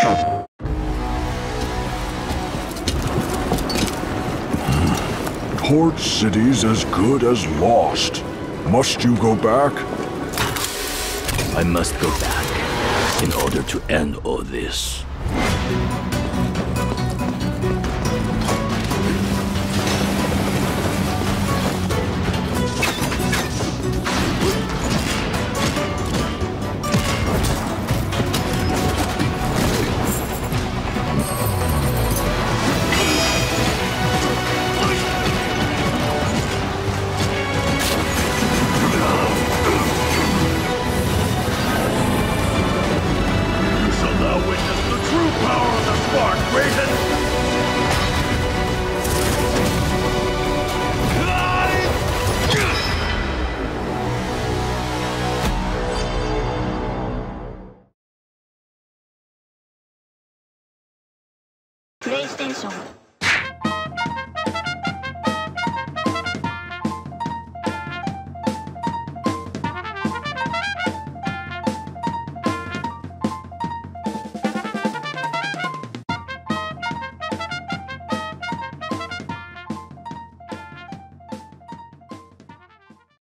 Port City's as good as lost. Must you go back? I must go back in order to end all this. PlayStation